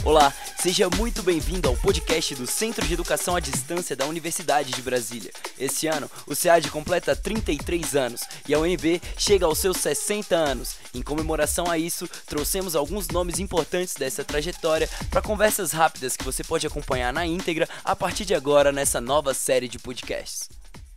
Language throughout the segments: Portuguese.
Olá, seja muito bem-vindo ao podcast do Centro de Educação à Distância da Universidade de Brasília. Esse ano, o SEAD completa 33 anos e a UNB chega aos seus 60 anos. Em comemoração a isso, trouxemos alguns nomes importantes dessa trajetória para conversas rápidas que você pode acompanhar na íntegra a partir de agora nessa nova série de podcasts.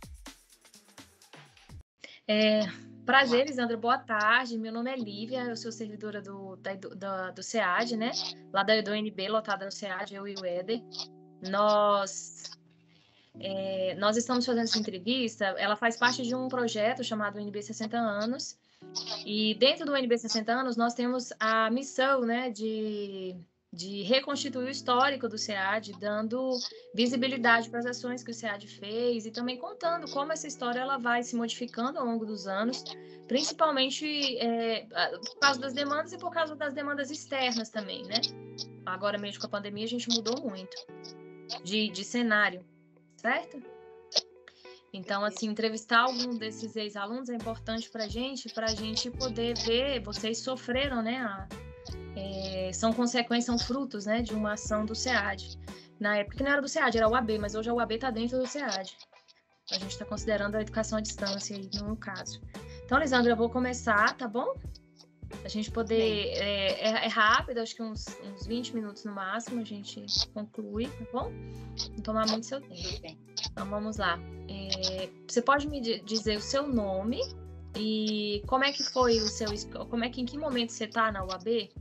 Prazer, Lisandra, boa tarde. Meu nome é Lívia, eu sou servidora do SEAD, né? Lá da UNB, lotada no SEAD, eu e o Éder. Nós estamos fazendo essa entrevista, ela faz parte de um projeto chamado UNB 60 anos. E dentro do UNB 60 anos, nós temos a missão, né, de reconstituir o histórico do SEAD, dando visibilidade para as ações que o SEAD fez e também contando como essa história ela vai se modificando ao longo dos anos, principalmente por causa das demandas e por causa das demandas externas também, né? Agora mesmo com a pandemia a gente mudou muito de cenário, certo? Então, assim, entrevistar algum desses ex-alunos é importante para a gente poder ver, vocês sofreram, né, são consequências, são frutos, né, de uma ação do SEAD. Na época que não era do SEAD, era o UAB, mas hoje a UAB está dentro do SEAD. A gente está considerando a educação à distância aí, no caso. Então, Lisandra, eu vou começar, tá bom? A gente poder... É rápido, acho que uns 20 minutos no máximo, a gente conclui, tá bom? Não tomar muito seu tempo. Então, vamos lá. Você pode me dizer o seu nome e como é que foi em que momento você está na UAB?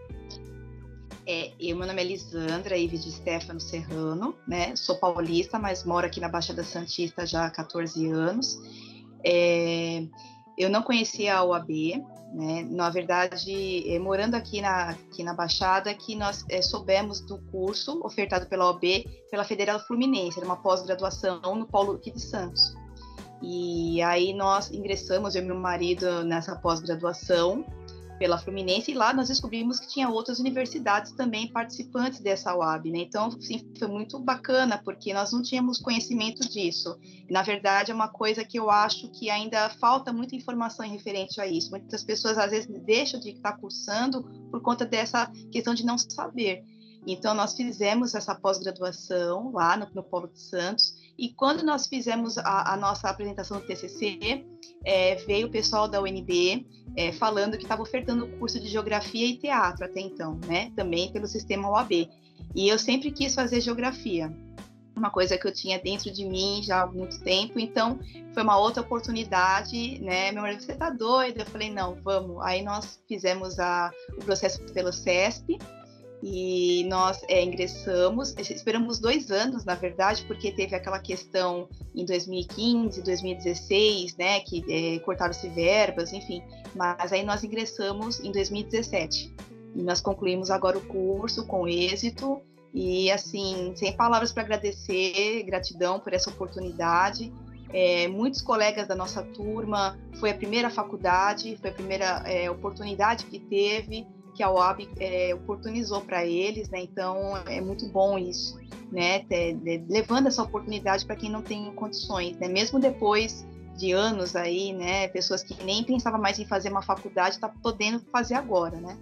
Meu nome é Lisandra Ives de Stefano Serrano, né? Sou paulista, mas moro aqui na Baixada Santista já há 14 anos. Eu não conhecia a UAB, né? Na verdade, morando aqui na Baixada, que nós soubemos do curso ofertado pela UAB, pela Federal Fluminense, era uma pós-graduação no Polo aqui de Santos. E aí nós ingressamos, eu e meu marido, nessa pós-graduação pela Fluminense, e lá nós descobrimos que tinha outras universidades também participantes dessa UAB, né? Então, sim, foi muito bacana, porque nós não tínhamos conhecimento disso. Na verdade, é uma coisa que eu acho que ainda falta muita informação em referente a isso. Muitas pessoas, às vezes, deixam de estar cursando por conta dessa questão de não saber. Então, nós fizemos essa pós-graduação lá no Polo de Santos, e quando nós fizemos a nossa apresentação do TCC, veio o pessoal da UNB falando que estava ofertando o curso de Geografia e Teatro até então, né? Também pelo sistema UAB. E eu sempre quis fazer Geografia, uma coisa que eu tinha dentro de mim já há muito tempo, então foi uma outra oportunidade, né? Meu marido, você tá doida? Eu falei, não, vamos. Aí nós fizemos o processo pelo CESP, e nós ingressamos, esperamos 2 anos, na verdade, porque teve aquela questão em 2015, 2016, né, que cortaram-se verbas, enfim, mas aí nós ingressamos em 2017, e nós concluímos agora o curso com êxito, e assim, sem palavras para agradecer, gratidão por essa oportunidade. Muitos colegas da nossa turma, foi a primeira faculdade, foi a primeira oportunidade que teve, que a UAB oportunizou para eles, né? Então é muito bom isso, né? Levando essa oportunidade para quem não tem condições, né? Mesmo depois de anos aí, né? Pessoas que nem pensavam mais em fazer uma faculdade, tá podendo fazer agora, né?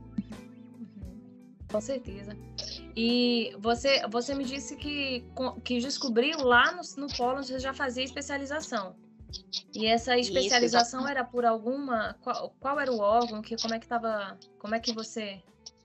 Com certeza. E você me disse que descobriu lá no Polo, você já fazia especialização. E essa especialização isso, era por alguma... Qual era o órgão? Como é que você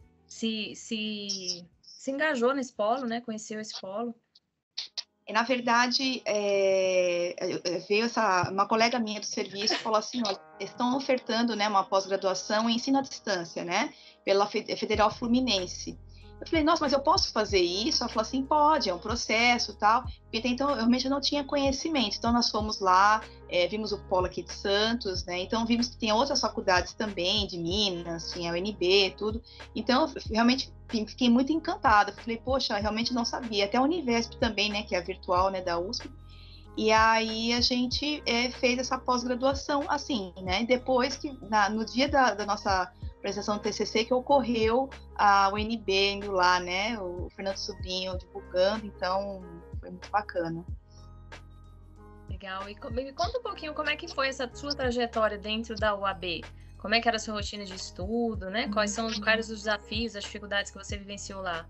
se engajou nesse polo, né? Conheceu esse polo? Na verdade, veio uma colega minha do serviço e falou assim, olha, estão ofertando, né, uma pós-graduação em ensino à distância, né? Pela Federal Fluminense. Eu falei, nossa, mas eu posso fazer isso? Ela falou assim, pode, é um processo e tal. Porque então, eu realmente não tinha conhecimento. Então, nós fomos lá, vimos o polo aqui de Santos, né? Então, vimos que tem outras faculdades também, de Minas, tinha a UNB, tudo. Então, eu realmente fiquei muito encantada. Falei, poxa, realmente não sabia. Até a Univesp também, né? Que é a virtual, né? Da USP. E aí, a gente fez essa pós-graduação assim, né? Depois que, no dia da nossa apresentação do TCC, que ocorreu a UNB indo lá, né, o Fernando Sobrinho divulgando, então foi muito bacana. Legal, e me conta um pouquinho como é que foi essa sua trajetória dentro da UAB, Como é que era a sua rotina de estudo, né? Quais os desafios, as dificuldades que você vivenciou lá?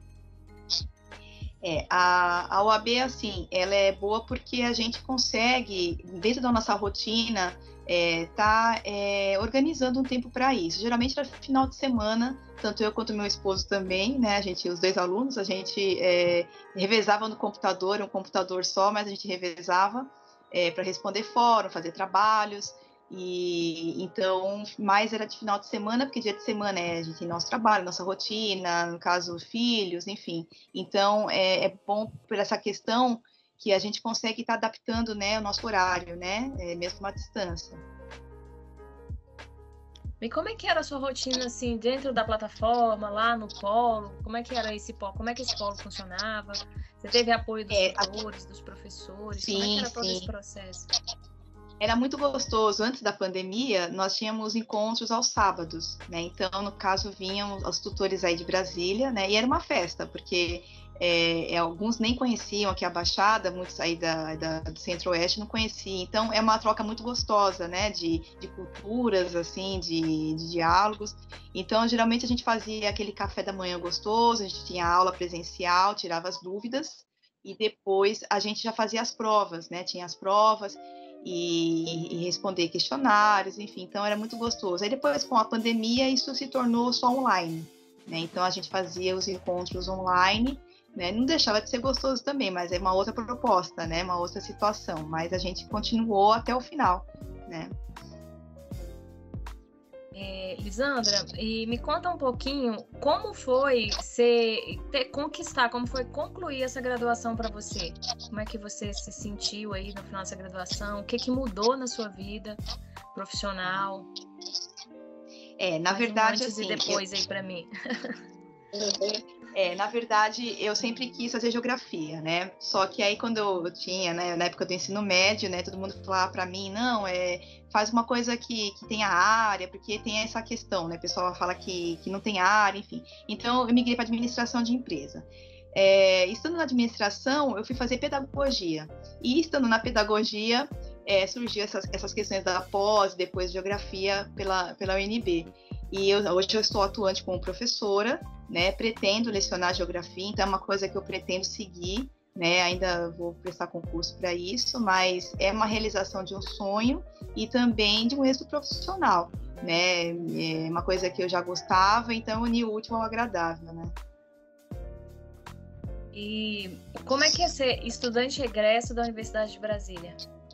A OAB, assim, ela é boa porque a gente consegue, dentro da nossa rotina, organizando um tempo para isso. Geralmente era final de semana, tanto eu quanto meu esposo também, né? Os dois alunos, a gente revezava no computador, um computador só, mas a gente revezava para responder fórum, fazer trabalhos. E então, mais era de final de semana, porque dia de semana a gente tem nosso trabalho, nossa rotina, no caso, filhos, enfim. Então, é bom por essa questão que a gente consegue estar adaptando, né, o nosso horário, né, mesmo à distância. E como é que era a sua rotina, assim, dentro da plataforma, lá no polo? Como é que era esse polo? Como é que esse polo funcionava? Você teve apoio dos tutores, dos professores? Sim, como é que era todo esse processo? Era muito gostoso. Antes da pandemia, nós tínhamos encontros aos sábados, né? Então, no caso, vinham os tutores aí de Brasília, né? E era uma festa, porque alguns nem conheciam aqui a Baixada, muitos aí do Centro-Oeste não conheciam. Então, é uma troca muito gostosa, né? De culturas, assim, de diálogos. Então, geralmente, a gente fazia aquele café da manhã gostoso, a gente tinha aula presencial, tirava as dúvidas, e depois a gente já fazia as provas, né? Tinha as provas, e responder questionários, enfim, então era muito gostoso. Aí depois, com a pandemia, isso se tornou só online, né? Então a gente fazia os encontros online, né? Não deixava de ser gostoso também, mas é uma outra proposta, né? Uma outra situação, mas a gente continuou até o final, né? Lisandra, e me conta um pouquinho como foi como foi concluir essa graduação para você? Como é que você se sentiu aí no final dessa graduação? O que mudou na sua vida profissional? Na verdade, antes assim, e depois aí para mim. Na verdade, eu sempre quis fazer geografia, né? Só que aí quando eu tinha, né, na época do ensino médio, né, todo mundo falava para mim, não, faz uma coisa que tenha área, porque tem essa questão, né? O pessoal fala que não tem área, enfim. Então, eu migrei para administração de empresa. Estando na administração, eu fui fazer pedagogia. E estando na pedagogia, surgiu essas questões da pós, depois geografia pela UNB. E hoje eu estou atuante como professora, né? Pretendo lecionar geografia, então é uma coisa que eu pretendo seguir, né? Ainda vou prestar concurso para isso, mas é uma realização de um sonho e também de um êxito profissional, né? É uma coisa que eu já gostava, então unir o útil ao agradável, né? E como é que é ser estudante egresso da Universidade de Brasília?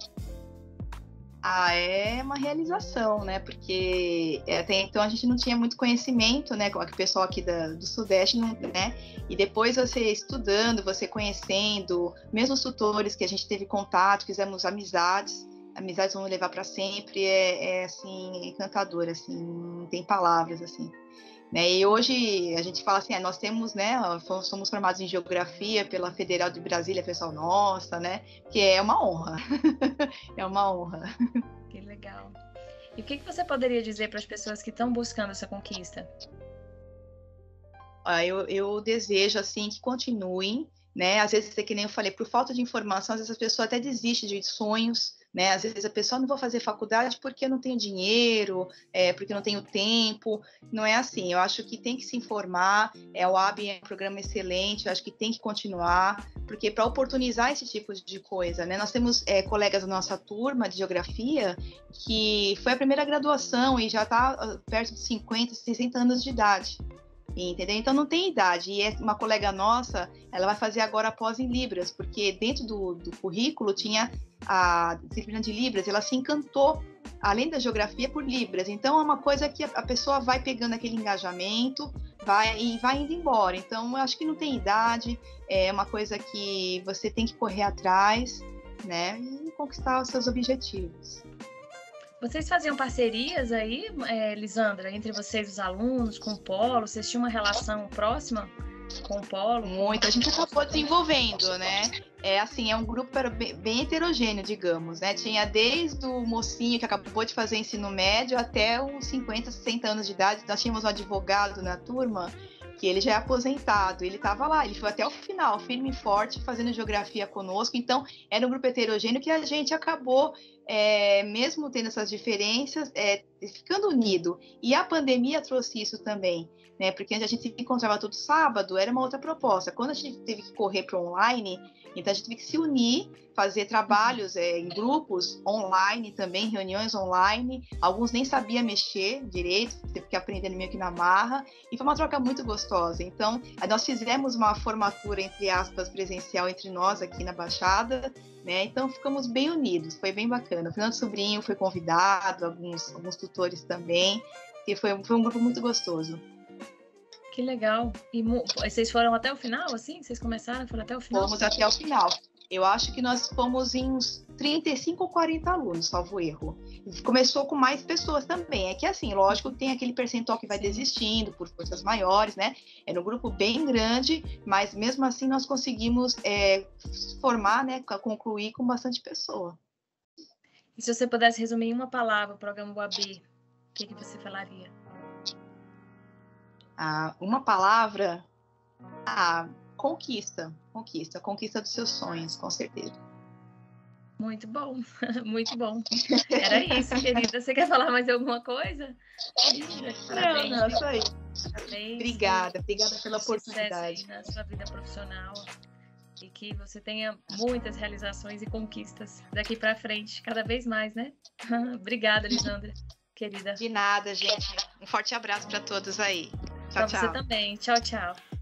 É uma realização, né? Porque até então a gente não tinha muito conhecimento, né? O pessoal aqui do Sudeste, não, né? E depois você estudando, você conhecendo, mesmo os tutores que a gente teve contato, fizemos amizades vão levar para sempre, assim, encantador, assim, não tem palavras, assim. Né? E hoje a gente fala assim, nós temos, né, somos formados em geografia pela Federal de Brasília, pessoal, nossa, né, que é uma honra, é uma honra. Que legal. E o que você poderia dizer para as pessoas que estão buscando essa conquista? Eu desejo, assim, que continuem, né, às vezes, que nem eu falei, por falta de informação, às vezes a pessoa até desiste de sonhos, né? Às vezes a pessoa não vou fazer faculdade porque eu não tenho dinheiro, porque eu não tenho tempo. Não é assim. Eu acho que tem que se informar. O AB é um programa excelente. Eu acho que tem que continuar, porque para oportunizar esse tipo de coisa, né? Nós temos colegas da nossa turma de geografia que foi a primeira graduação e já está perto de 50, 60 anos de idade. Entendeu? Então não tem idade. E uma colega nossa, ela vai fazer agora pós em Libras, porque dentro do currículo tinha a disciplina de Libras, ela se encantou, além da geografia, por Libras. Então é uma coisa que a pessoa vai pegando aquele engajamento, vai indo embora. Então eu acho que não tem idade, é uma coisa que você tem que correr atrás, né, e conquistar os seus objetivos. Vocês faziam parcerias aí, Lisandra, entre vocês, os alunos, com o Polo? Vocês tinham uma relação próxima com o Polo? Muito, a gente acabou desenvolvendo, né? É um grupo bem heterogêneo, digamos, né? Tinha desde o mocinho que acabou de fazer ensino médio até os 50, 60 anos de idade. Nós tínhamos um advogado na turma que ele já é aposentado, ele estava lá, ele foi até o final, firme e forte, fazendo geografia conosco. Então, era um grupo heterogêneo que a gente acabou mesmo tendo essas diferenças, ficando unido. E a pandemia trouxe isso também, né? Porque antes a gente se encontrava todo sábado, era uma outra proposta. Quando a gente teve que correr para o online, então a gente teve que se unir, fazer trabalhos em grupos online também, reuniões online. Alguns nem sabiam mexer direito, teve que aprender meio que na marra. E foi uma troca muito gostosa. Então, nós fizemos uma formatura, entre aspas, presencial entre nós aqui na Baixada, né? Então, ficamos bem unidos, foi bem bacana. O Fernando Sobrinho foi convidado, alguns tutores também, e foi um grupo muito gostoso. Que legal. E vocês foram até o final, assim? Vocês começaram, foram até o final? Fomos até o final. Eu acho que nós fomos em uns 35 ou 40 alunos, salvo erro. Começou com mais pessoas também. É que assim, lógico que tem aquele percentual que vai desistindo por forças maiores, né? É no grupo bem grande, mas mesmo assim nós conseguimos formar, né? Concluir com bastante pessoa. E se você pudesse resumir em uma palavra o programa UAB, o que você falaria? Uma palavra, conquista dos seus sonhos, com certeza. Muito bom, muito bom. Era isso, querida. Você quer falar mais alguma coisa? Parabéns. Não, só isso. Parabéns. Obrigada pela oportunidade. Na sua vida profissional e que você tenha muitas realizações e conquistas daqui para frente, cada vez mais, né? Obrigada, Lisandra, querida. De nada, gente. Um forte abraço para todos aí. Tchau, tchau. Para você também. Tchau, tchau.